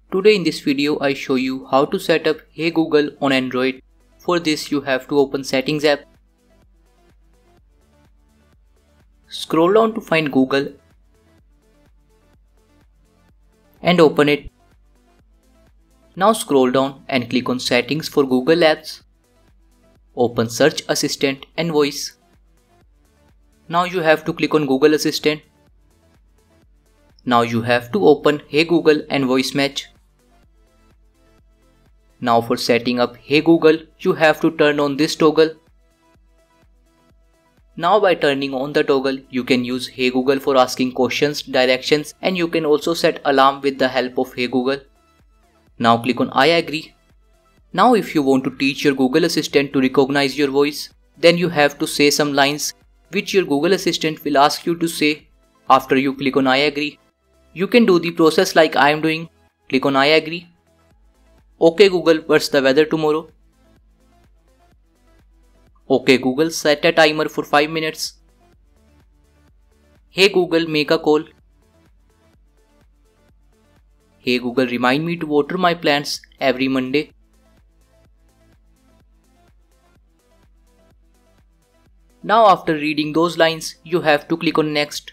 Today in this video I show you how to set up Hey Google on Android. For this you have to open Settings app. Scroll down to find Google and open it. Now scroll down and click on Settings for Google Apps. Open Search Assistant and Voice. Now you have to click on Google Assistant. Now you have to open Hey Google and Voice Match. Now for setting up Hey Google, you have to turn on this toggle. Now by turning on the toggle, you can use Hey Google for asking questions, directions, and you can also set alarm with the help of Hey Google. Now click on I agree. Now if you want to teach your Google Assistant to recognize your voice, then you have to say some lines which your Google Assistant will ask you to say after you click on I agree. You can do the process like I am doing. Click on I agree. Okay Google, what's the weather tomorrow? Okay Google, set a timer for 5 minutes. Hey Google, make a call. Hey Google, remind me to water my plants every Monday. Now after reading those lines, you have to click on next.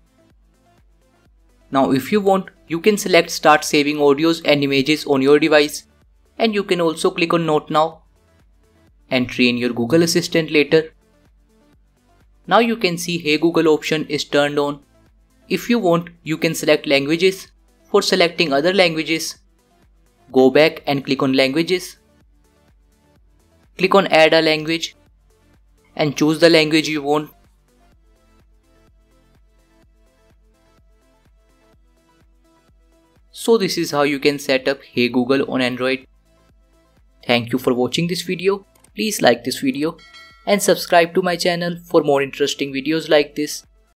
Now if you want, you can select start saving audios and images on your device, and you can also click on note now and train your Google Assistant later. Now you can see Hey Google option is turned on. If you want, you can select languages. For selecting other languages, go back and click on languages. Click on add a language and choose the language you want. So this is how you can set up Hey Google on Android. Thank you for watching this video. Please like this video and subscribe to my channel for more interesting videos like this.